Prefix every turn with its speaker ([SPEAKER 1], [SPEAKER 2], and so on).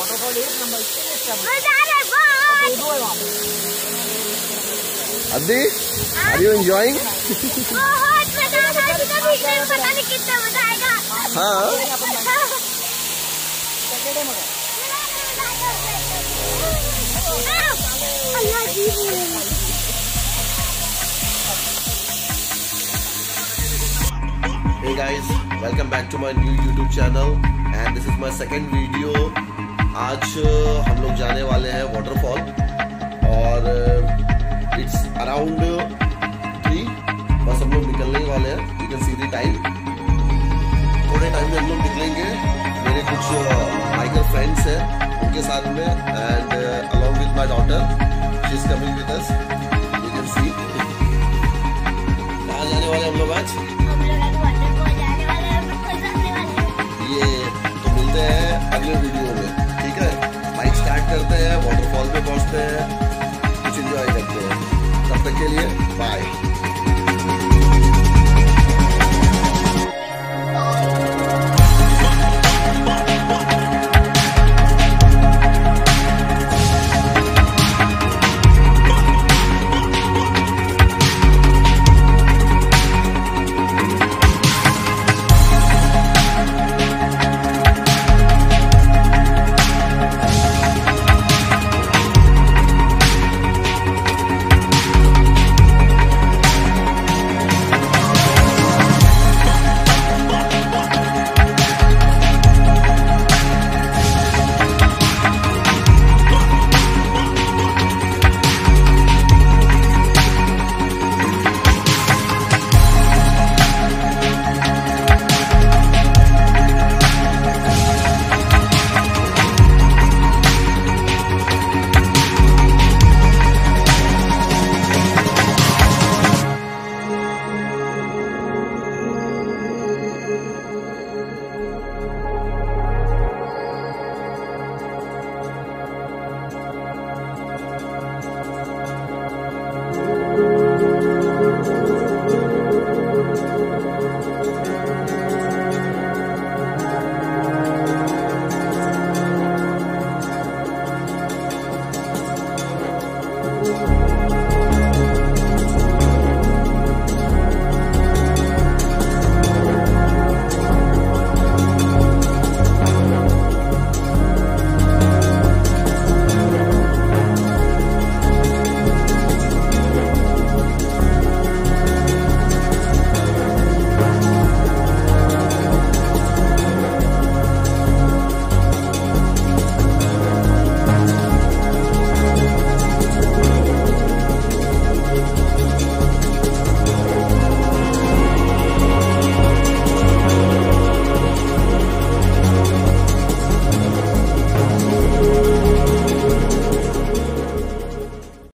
[SPEAKER 1] अद्दी, are you enjoying?
[SPEAKER 2] बहुत मजा आ रहा है, पता नहीं कितना मजा आएगा।
[SPEAKER 1] हाँ। Hey guys, welcome back to my new YouTube channel and this is my second video. आज हम लोग जाने वाले हैं वाटरफॉल और it's around 3, बस हम लोग निकलने ही वाले हैं। You can see the time. थोड़े टाइम में हम लोग निकलेंगे। मेरे कुछ biker friends हैं उनके साथ में and along with my daughter, she is coming with us. You can see. कहाँ जाने वाले हम लोग आज? ये तो मिलते हैं अगले वीडियो में, ठीक है? बाइक स्टार्ट करते हैं, वाटरफॉल पे पहुंचते हैं, कुछ एंजॉय करते हैं। तब तक के लिए बाय।